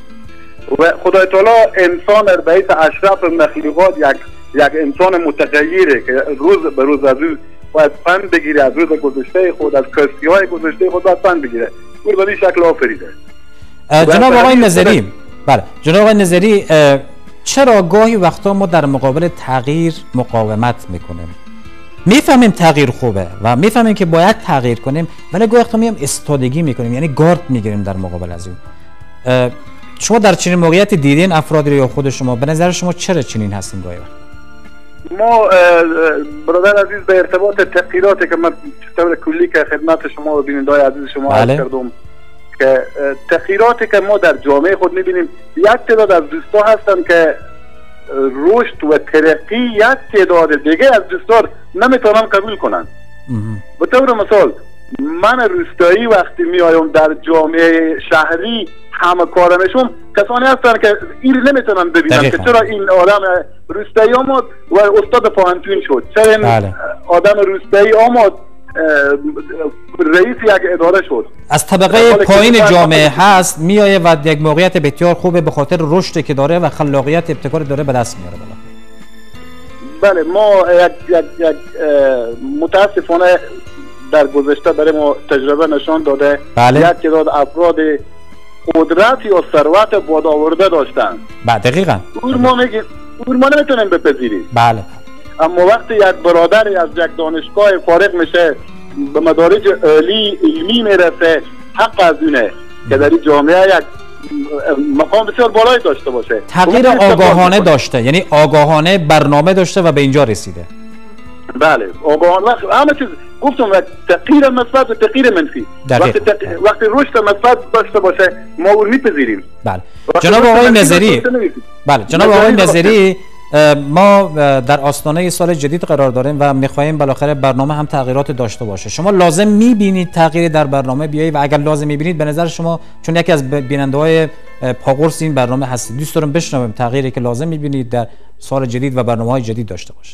و خدای تعالی انسان به حیث اشرف مخلوقات یک انسان متغیره که روز به روز از روز باید پند بگیره، از روز گذشته خود، از کستی های گذشته خود باید پند بگیره. او به این شکل آفریده. جناب آقای نظری، بله جناب آقای نظری، چرا گاهی وقتا ما در مقابل تغییر مقاومت میکنیم؟ میفهمیم تغییر خوبه و میفهمیم که باید تغییر کنیم، ولی گاهی وقتا میام استادگی میکنیم، یعنی گارد میگیریم در مقابل از این. شما در چنین موقعیتی دیدین افرادی رو یا خود شما؟ به نظر شما چرا چنین هستیم گاهی وقتا؟ ما برادر عزیز به ارتباط تغییراتی که من طور کلی که خدمت شما و بیننده‌های عزیز شما عرض کردم که تغییراتی که ما در جامعه خود میبینیم، یک تعداد از دوستا هستن که رشد و ترقی یک تعداد دیگه از دوستا نمیتونن قبول کنن. به طور مثال من روستایی وقتی میایم در جامعه شهری همه کارمشون کسانی هستن که این نمیتونن ببینن که چرا این آدم روستایی آمد و استاد پانتون شد، چرا این آدم روستایی آمد رئیس یک اداره شد. از طبقه پایین جامعه هست میایه و یک موقعیت بسیار خوبه به خاطر رشدی که داره و خلاقیت ابتکار داره به دست میاره. بله ما یک متاسفانه در گذشته برای ما تجربه نشان داده یک تعداد افراد قدرت یا ثروت بادآورده داشتن. دقیقاً. اون ما نمیتونیم بپذیریم. بله. اما وقتی یک برادری از یک دانشگاه فارغ میشه به مدارج عالی علمی میرسه، حق از اونه که در این جامعه یک مقام بسیار بالایی داشته باشه. تغییر آگاهانه داشته، یعنی آگاهانه برنامه داشته و به اینجا رسیده. بله آگاهانه همه چیز گفتم، تغییر مثبت و تغییر منفی. وقتی رشد مثبت داشته باشه ما اون میپذیریم. بله جناب آقای نظری، بله جناب آقای نظری، ما در آستانه سال جدید قرار داریم و میخواهیم بالاخره برنامه هم تغییرات داشته باشه. شما لازم میبینید تغییری در برنامه بیایی و اگر لازم میبینید به نظر شما، چون یکی از بیننده‌های پاقرص این برنامه هستید، دوست دارم بشنویم تغییری که لازم میبینید در سال جدید و برنامه‌های جدید داشته باشه.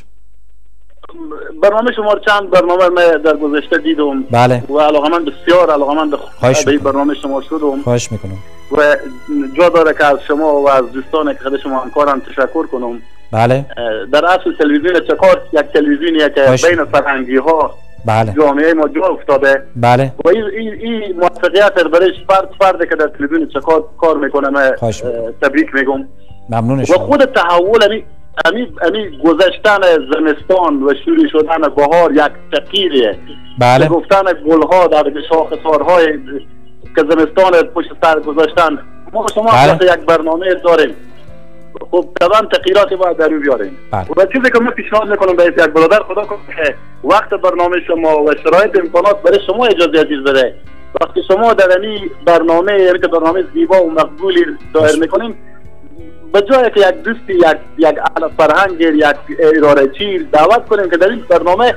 برنامه شما چند برنامه من در گذشته دیدم. بله. و علاقمند بسیار علاقمند به این برنامه شما شدم. خواهش میکنم. و جا داره که از شما و از دوستان که خود شما همکارم تشکر کنم. بله. در اصل تلویزیون چکار یک تلویزیونیه که بین فرهنگی ها جامعه ما جا افتاده. بله. و این موفقیت برای فردی که در تلویزیون چکار کار میکنه من تبریک میگم. ممنون و شما. خود تحول امی گذشتن زمستان و شروع شدن بهار یک تغییریه. بله. گفتن گلها در شاخسارهای که زمستان پشت سر گذاشتن. ما شما یک برنامه داریم. خب طبعا تغییراتی باید در رو بیاریم. و چیزی که من پیشنهاد میکنم به یک برادر خدا کنه که وقت برنامه شما و شرایط امکانات برای شما اجازه عزیز بده، وقتی شما در این برنامه یعنی که برنامه زیبا و مقبولی دایر میکنیم، به جای که یک دوستی یک اهل فرهنگ یک ارائه چیز دعوت کنیم که در این برنامه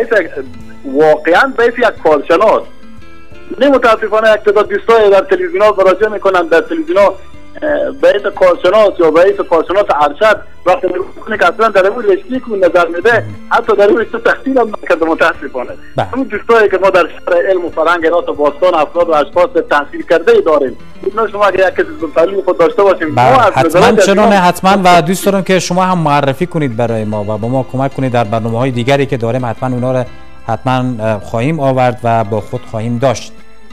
واقعا به یک کارشناس، نه متاسفانه یک تعداد دوستای در تلویزیون ها مراجعه میکنن، در تلویزیون ها به حیث کارشناس یا به حیث کارشناس ارشد وقتی میگن که اصلا در اون رشته که نظر میده حتی در اون رشته تحصیل هم نکرده متاسفانه. اون دوستایی که ما در شهر علم و فرهنگ هرات و باستان افراد و اشخاص تحصیل کرده داریم، اینا شما اگه یک کسی تعلیم خود داشته باشیم حتما چرا نه، حتما. و دوست دارم که شما هم معرفی کنید برای ما و با ما کمک کنید در برنامه‌های دیگری که داریم، حتما اونا رو حتما خواهیم آورد و با خود خواهیم داشت.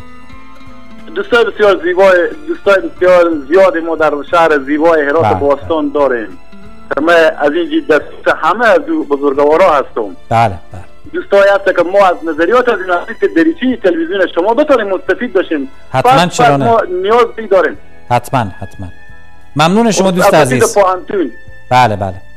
دوستای بسیار بسیار زیادی ما در شهر زیبای هرات باستان داریم. من از این دست همه از بزرگوارا هستم. بله. دوستایی هست که ما از نظریات از این هستی که دریچی تلویزیون شما بتونیم مستفید باشیم. حتما چرا نه. ما نیاز داریم. حتما. ممنون شما دوست عزیز. بله.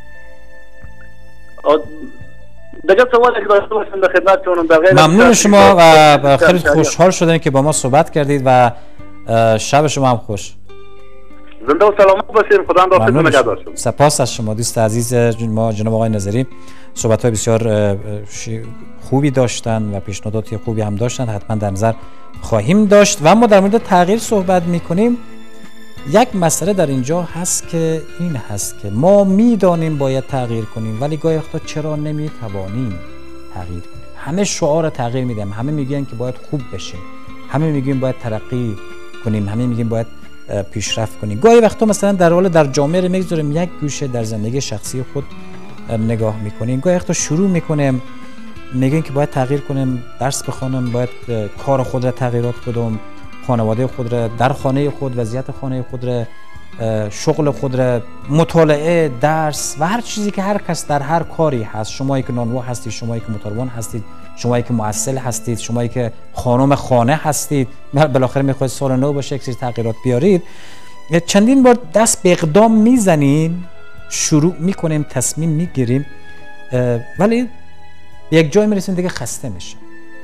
دیگه سوالی که داشته باشم در خدمتتونم در غیر ممنون شما و خیلی خوشحال شدیم که با ما صحبت کردید و شب شما هم خوش. زنده و سلامت باشید. خدا حافظ نگهدار شما. سپاس از شما دوست عزیز ما جناب آقای نظری. صحبت‌های بسیار خوبی داشتن و پیشنهادات خوبی هم داشتن، حتما در نظر خواهیم داشت. و ما در مورد تغییر صحبت می‌کنیم. یک مسئله در اینجا هست که این هست که ما میدانیم باید تغییر کنیم، ولی گاهی وقتا چرا نمیتوانیم تغییر کنیم؟ همه شعار تغییر میدیم، همه میگن که باید خوب بشیم، همه میگن باید ترقی کنیم، همه میگن باید پیشرفت کنیم. گاهی وقتا مثلا در جامعه رو میگذاریم یک گوشه در زندگی شخصی خود نگاه میکنیم، گاهی وقتا شروع میکنیم میگن که باید تغییر کنیم، درس بخونم، باید کار خود را تغییرات بدم، خانواده خود را، در خانه خود وضعیت خانه خود را، شغل خود را، مطالعه، درس و هر چیزی که هر کس در هر کاری هست، شمایی که نانوا هستید، شمایی که متربان هستید، شمایی که مؤصل هستید، شمایی که خانم خانه هستید، بالاخره میخواید سال نو باشه یک سری تغییرات بیارید، چندین بار دست به اقدام میزنیم، شروع میکنیم، تصمیم میگیریم، ولی یک جای میرسیم دیگه خسته میشه،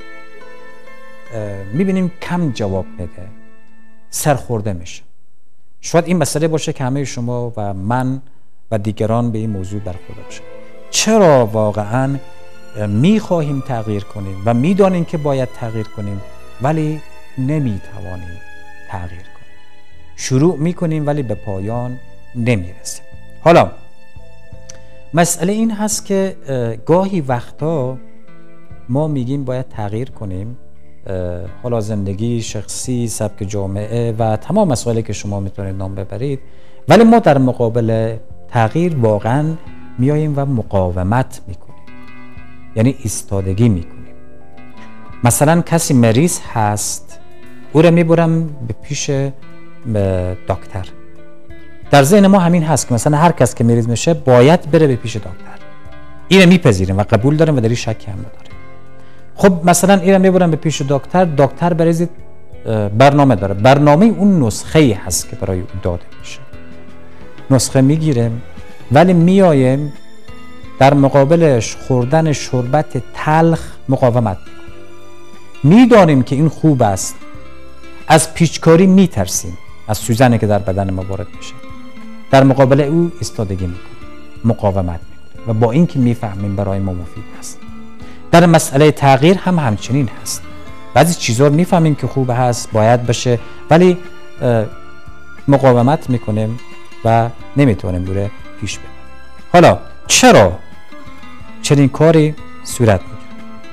میبینیم کم جواب میده، سرخورده میشه. شاید این مسئله باشه که همه شما و من و دیگران به این موضوع برخورده باشه. چرا واقعا میخواهیم تغییر کنیم و میدانیم که باید تغییر کنیم ولی نمیتوانیم تغییر کنیم؟ شروع میکنیم ولی به پایان نمیرسیم. حالا مسئله این هست که گاهی وقتا ما میگیم باید تغییر کنیم، حالا زندگی شخصی، سبک جامعه و تمام مسائلی که شما میتونید نام ببرید، ولی ما در مقابل تغییر واقعا میاییم و مقاومت میکنیم، یعنی ایستادگی میکنیم. مثلا کسی مریض هست، او رو میبرم به پیش دکتر. در ذهن ما همین هست که مثلا هر کس که مریض میشه باید بره به پیش دکتر، اینو میپذیریم و قبول داریم و در این شکی هم نداریم. خب مثلا اینو میبرم به پیش دکتر، دکتر برای برنامه داره، برنامه اون نسخه هست که برای اون داده میشه، نسخه میگیریم ولی میایم در مقابلش خوردن شربت تلخ مقاومت میکنیم. میدانیم که این خوب است، از پیچکاری میترسیم، از سوزنی که در بدن ما وارد میشه، در مقابل او ایستادگی میکنیم، مقاومت میکنیم و با اینکه میفهمیم برای ما مفید است. در مسئله تغییر هم همچنین هست، بعضی چیزا رو میفهمیم که خوب هست، باید بشه، ولی مقاومت میکنیم و نمیتونیم دوره پیش بریم. حالا چرا چنین کاری صورت میگیره؟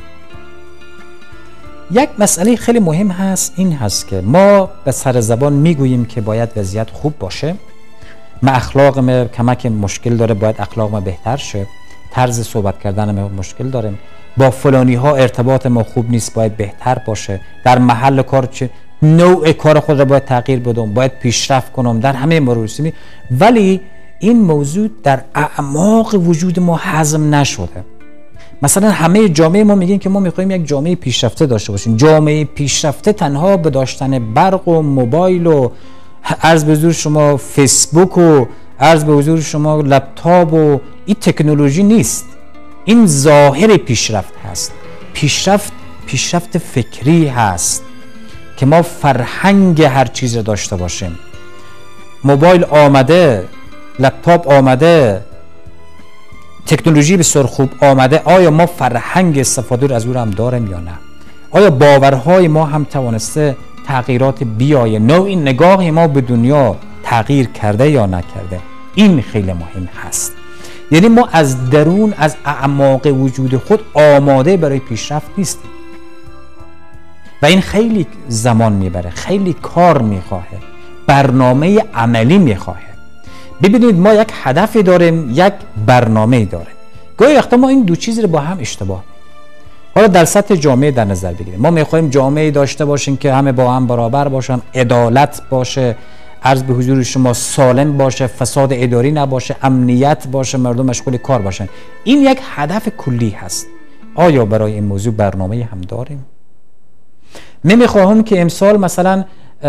یک مسئله خیلی مهم هست، این هست که ما به سر زبان میگوییم که باید وضعیت خوب باشه، ما اخلاق ما کمک مشکل داره، باید اخلاق ما بهتر شه، طرز صحبت کردن ما مشکل داره، با فلانی ها ارتباط ما خوب نیست، باید بهتر باشه، در محل کار نوع کار خود را باید تغییر بدم، باید پیشرفت کنم، در همه موارد. ولی این موضوع در اعماق وجود ما هضم نشده. مثلا همه جامعه ما میگن که ما میخوایم یک جامعه پیشرفته داشته باشیم. جامعه پیشرفته تنها به داشتن برق و موبایل و عرض به حضور شما فیسبوک و عرض به حضور شما لپتاپ و این تکنولوژی نیست. این ظاهر پیشرفت هست. پیشرفت فکری هست که ما فرهنگ هر چیز رو داشته باشیم. موبایل آمده، لپتاپ آمده، تکنولوژی بسیار خوب آمده، آیا ما فرهنگ استفاده از او هم داریم یا نه؟ آیا باورهای ما هم توانسته تغییرات بیایه؟ نوع نگاه ما به دنیا تغییر کرده یا نکرده؟ این خیلی مهم هست. یعنی ما از درون، از اعماق وجود خود آماده برای پیشرفت نیستیم و این خیلی زمان میبره، خیلی کار میخواهه، برنامه عملی میخواهه. ببینید ما یک هدفی داریم، یک برنامه داریم. گاهی وقتا ما این دو چیز رو با هم اشتباه. حالا در سطح جامعه در نظر بگیریم، ما میخوایم جامعه داشته باشیم که همه با هم برابر باشن، عدالت باشه، عرض به حضور شما سالم باشه، فساد اداری نباشه، امنیت باشه، مردم مشغول کار باشن. این یک هدف کلی هست. آیا برای این موضوع برنامه هم داریم؟ نمیخواهم که امسال مثلا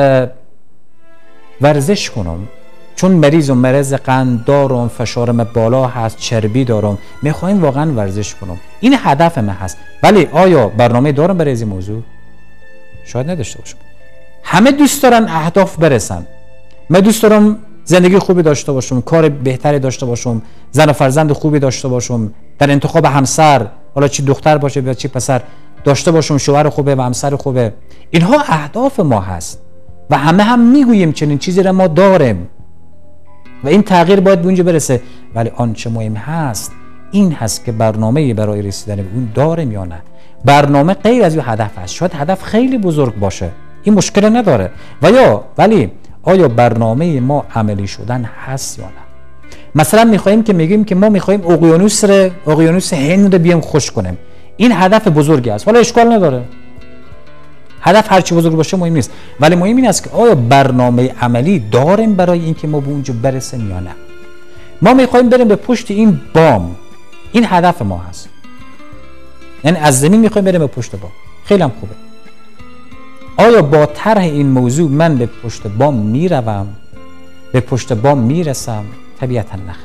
ورزش کنم چون مرض قند دارم، فشارم بالا هست، چربی دارم، میخوایم واقعا ورزش کنم. این هدف من هست، ولی آیا برنامه دارم برای این موضوع؟ شاید نداشته باشم. همه دوست دارن اهداف برسن. من دوست دارم زندگی خوبی داشته باشم، کار بهتری داشته باشم، زن و فرزند خوبی داشته باشم، در انتخاب همسر، حالا چی دختر باشه یا چی پسر، داشته باشم شوهر خوبه و همسر خوبه. اینها اهداف ما هست و همه هم میگوییم چنین چیزی را ما داریم و این تغییر باید به اونجا برسه. ولی آنچه مهم هست این هست که برنامه برای رسیدن به اون داریم یا نه. برنامه غیر از این هدف است. شاید هدف خیلی بزرگ باشه، این مشکل نداره، ولی آیا برنامه ما عملی شدن هست یا نه؟ مثلا میخوایم که میگیم که ما میخوایم اقیانوس هند رو بیام خوش کنیم، این هدف بزرگی است، ولی اشکال نداره، هدف هرچی بزرگ باشه مهم نیست، ولی مهم این است که آیا برنامه عملی داریم برای اینکه ما به اونجا برسیم یا نه. ما میخوایم بریم به پشت این بام، این هدف ما هست، یعنی از زمین میخوایم بریم به پشت بام، خیلی هم خوبه. آیا با طرح این موضوع من به پشت بام میروم، به پشت بام میرسم؟ طبیعتا نخیر.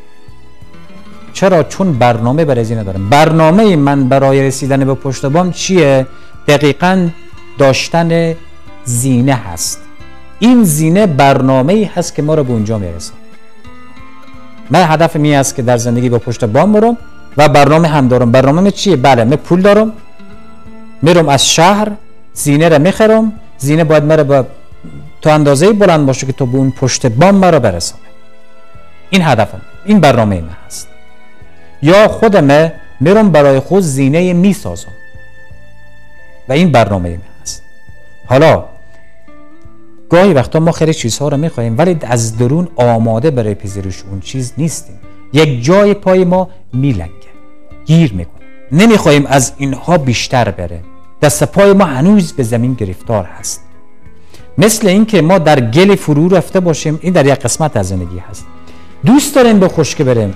چرا؟ چون برنامه برای این ندارم. برنامه من برای رسیدن به پشت بام چیه؟ دقیقاً داشتن زینه هست. این زینه برنامه‌ای هست که ما رو به اونجا میرسه. من هدف می است که در زندگی به پشت بام برم و برنامه هم دارم. برنامه چیه؟ بله، من پول دارم، میرم از شهر زینه رو میخرم، زینه باید مرا تا اندازه بلند باشه که تو به اون پشت بام مرا برسونه. این هدفم، این برنامه من هست. یا خودم میرم برای خود زینه میسازم و این برنامه من هست. حالا گاهی وقتا ما خیلی چیزها رو میخوایم ولی از درون آماده برای پذیرش اون چیز نیستیم. یک جای پای ما میلنگه، گیر میکنه، نمیخوایم از اینها بیشتر بره، دست پای ما هنوز به زمین گرفتار هست. مثل اینکه ما در گل فرو رفته باشیم. این در یک قسمت از زندگی هست. دوست داریم به خشک بریم،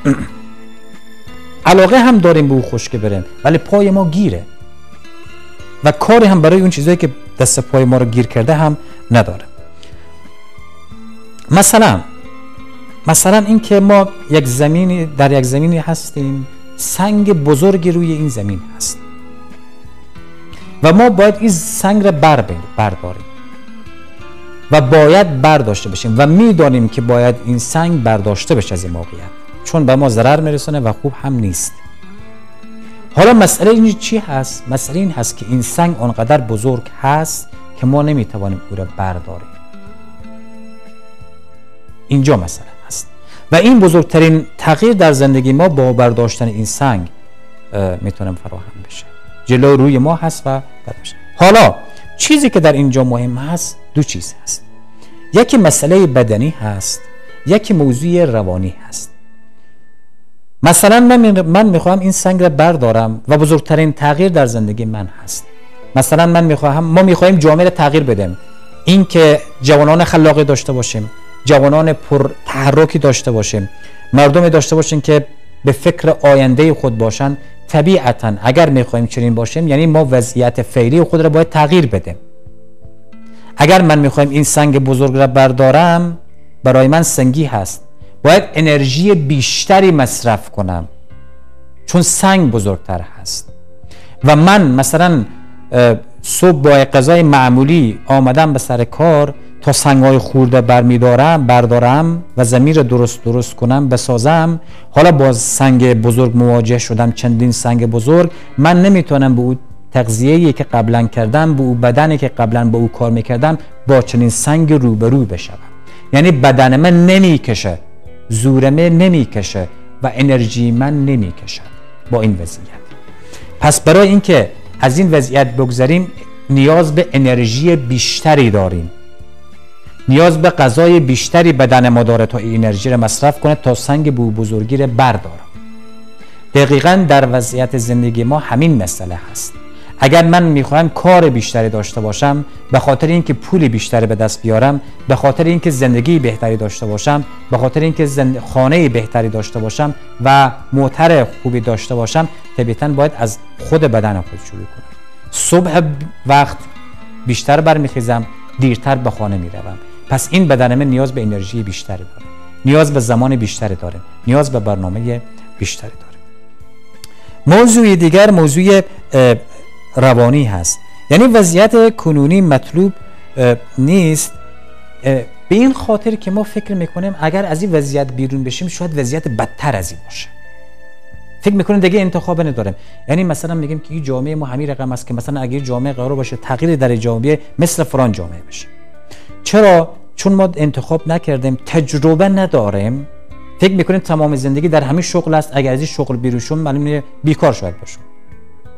علاقه هم داریم به او خشک بریم، ولی پای ما گیره و کاری هم برای اون چیزایی که دست پای ما رو گیر کرده هم نداره. مثلا این که ما در یک زمینی هستیم، سنگ بزرگی روی این زمین هست و ما باید این سنگ رو برداریم و باید برداشته بشیم و میدانیم که باید این سنگ برداشته بشه از این موقعیت، چون به ما ضرر میرسونه و خوب هم نیست. حالا مسئله این چی هست؟ مسئله این هست که این سنگ آنقدر بزرگ هست که ما نمیتوانیم او را برداریم. اینجا مسئله هست و این بزرگترین تغییر در زندگی ما با برداشتن این سنگ میتونم فراهم بشه. جلو روی ما هست و بشه. حالا چیزی که در اینجا مهم هست دو چیز هست. یکی مسئله بدنی هست، یکی موضوع روانی هست. مثلا من میخوام این سنگ را بردارم و بزرگترین تغییر در زندگی من هست. مثلا ما میخوایم جامعه را تغییر بدیم، این که جوانان خلاقی داشته باشیم، جوانان پر تحرکی داشته باشیم، مردمی داشته باشیم که به فکر آینده خود باشن. طبیعتا اگر میخوایم چنین باشیم یعنی ما وضعیت فعلی خود را باید تغییر بدیم. اگر من میخوایم این سنگ بزرگ را بردارم، برای من سنگی هست، باید انرژی بیشتری مصرف کنم چون سنگ بزرگتر هست. و من مثلا صبح با غذای معمولی آمدم به سر کار تا سنگ‌های خورده بردارم و زمین رو درست کنم، بسازم. حالا با سنگ بزرگ مواجه شدم، چندین سنگ بزرگ، من نمیتونم به اون تغذیه‌ای که قبلا کردم، به اون بدنی که قبلا با او کار میکردم، با چنین سنگ روبرو بشم. یعنی بدن من نمیکشه، زور من نمیکشه و انرژی من نمیکشه با این وضعیت. پس برای اینکه از این وضعیت بگذریم نیاز به انرژی بیشتری داریم، نیاز به غذای بیشتری بدن ما داره تا این انرژی رو مصرف کنه تا سنگ بزرگی رو برداره. دقیقاً در وضعیت زندگی ما همین مسئله هست. اگر من میخواهم کار بیشتری داشته باشم، به خاطر اینکه پول بیشتری به دست بیارم، به خاطر اینکه زندگی بهتری داشته باشم، به خاطر اینکه خانه بهتری داشته باشم و موتر خوبی داشته باشم، طبیعتاً باید از خود بدن خود شروع کنم. صبح وقت بیشتر برمیخیزم، دیرتر به خانه میروم. پس این بدن من نیاز به انرژی بیشتری داره، نیاز به زمان بیشتری داره، نیاز به برنامه بیشتری داره. موضوع دیگر موضوع روانی هست. یعنی وضعیت کنونی مطلوب نیست، به این خاطر که ما فکر میکنیم اگر از این وضعیت بیرون بشیم شاید وضعیت بدتر از این باشه. فکر میکنیم دیگه انتخاب نداریم. یعنی مثلا میگیم که این جامعه ما همین رقم است که مثلا اگه جامعه قرار باشه تغییر در جامعه مثل فلان جامعه بشه. چرا؟ چون ما انتخاب نکردیم، تجربه نداریم. فکر میکنیم تمام زندگی در همین شغل است، اگر از این شغل بیرون شم معلومه بیکار شاید باشم.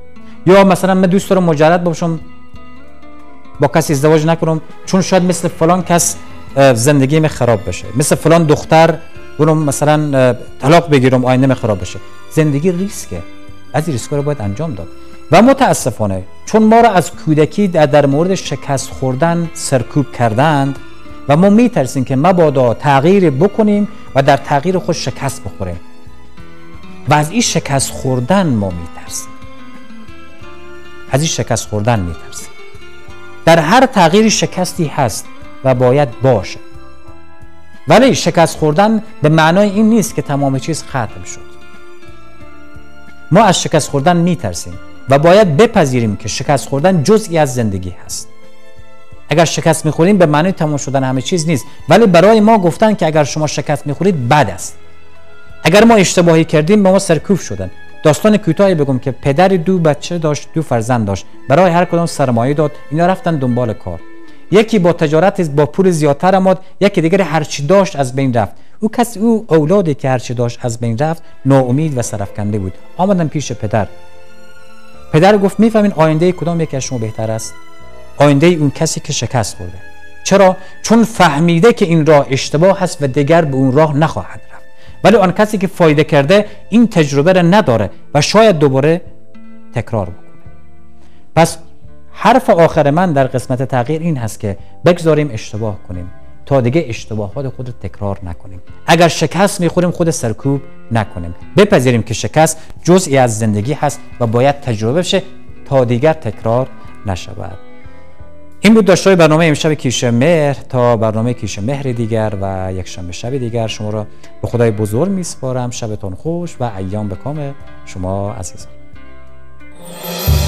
یا مثلا من دوست دارم مجرد باشم، با کسی ازدواج نکنم چون شاید مثل فلان کس زندگیم خراب بشه، مثل فلان دختر برم مثلا طلاق بگیرم آینده‌ام خراب بشه. زندگی ریسکه، از این ریسکا رو باید انجام داد. و متاسفانه چون ما را از کودکی در مورد شکست خوردن سرکوب کردند و ما میترسیم که مبادا تغییر بکنیم و در تغییر خود شکست بخوریم و از این شکست خوردن ما میترسیم. از این شکست خوردن میترسیم. در هر تغییری شکستی هست و باید باشه، ولی شکست خوردن به معنای این نیست که تمام چیز ختم شد. ما از شکست خوردن میترسیم و باید بپذیریم که شکست خوردن جزئی از زندگی هست. اگر شکست میخوریم به معنای تمام شدن همه چیز نیست، ولی برای ما گفتن که اگر شما شکست میخورید بد است. اگر ما اشتباهی کردیم به ما سرکوب شدن. داستان کوتاهی بگم که پدری 2 بچه داشت، 2 فرزند داشت، برای هر کدام سرمایه داد، اینا رفتن دنبال کار. یکی با تجارت با پول زیادتر آمد، یکی دیگر هر چی داشت از بین رفت. او اولادی که هر چی داشت از بین رفت ناامید و سرفکنده بود. آمدن پیش پدر. پدر گفت میفهمین آینده کدام یکی از شما بهتر است؟ آینده اون کسی که شکست خورده. چرا؟ چون فهمیده که این راه اشتباه هست و دیگر به اون راه نخواهد رفت. ولی آن کسی که فایده کرده این تجربه را نداره و شاید دوباره تکرار بکنه. پس حرف آخر من در قسمت تغییر این هست که بگذاریم اشتباه کنیم تا دیگه اشتباهات خود رو تکرار نکنیم. اگر شکست میخوریم خود سرکوب نکنیم. بپذیریم که شکست جزئی از زندگی هست و باید تجربه بشه تا دیگر تکرار نشود. این بود داشتهای برنامه امشب کیش مهر. تا برنامه کیش مهر دیگر و یک شنبه شب دیگر شما را به خدای بزرگ میسپارم. شبتون خوش و ایام به کام شما عزیزان.